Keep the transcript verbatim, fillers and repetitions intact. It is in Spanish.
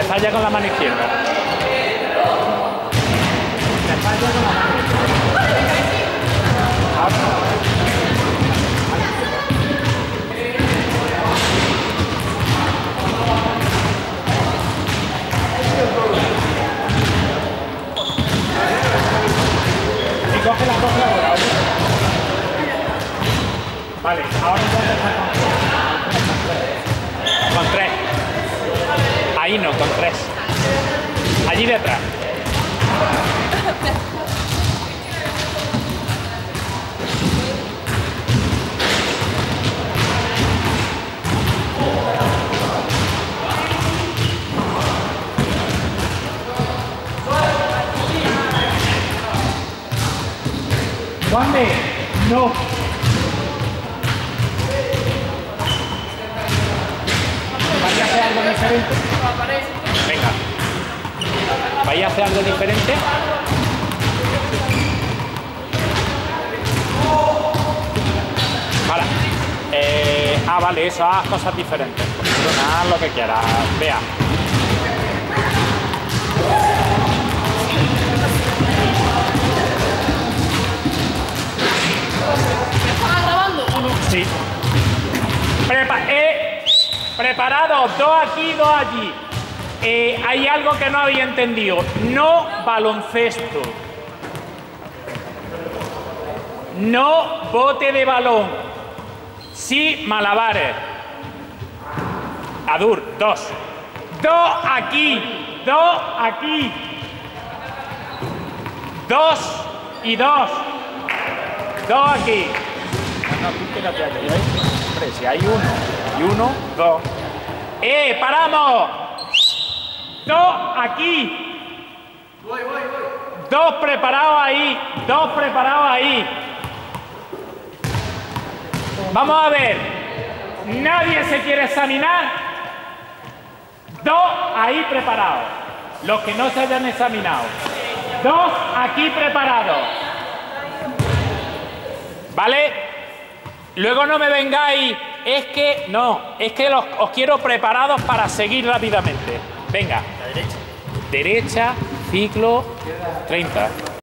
empezar ya con la mano izquierda. Empezar ya con la mano izquierda. Y coge la coge ahora, ¿oye? Vale, ahora ya empezar con con tres. Ahí no, con tres. Allí detrás. Juanme, no. ¿Vais a hacer algo diferente? Venga. ¿Vais a hacer algo diferente? Vale. Eh, ah, vale, eso, haz cosas diferentes. Haz lo que quieras. Vea. ¿Estás grabando o no? Sí. Prepa eh, preparados, dos aquí, dos allí. Eh, hay algo que no había entendido. No baloncesto. No bote de balón. Sí malabares. Adur, dos. Dos aquí. Dos aquí. Dos y dos. Dos aquí. No, no, tú quédate aquí, ¿eh? Hombre, si hay uno y uno, dos. ¡Eh, paramos! Dos aquí. Voy, voy, voy. Dos preparados ahí. Dos preparados ahí. Vamos a ver. Nadie se quiere examinar. Dos ahí preparados. Los que no se hayan examinado. Dos aquí preparados. ¿Vale? Luego no me vengáis. Es que no. Es que los, os quiero preparados para seguir rápidamente. Venga. La derecha. Derecha, ciclo, treinta.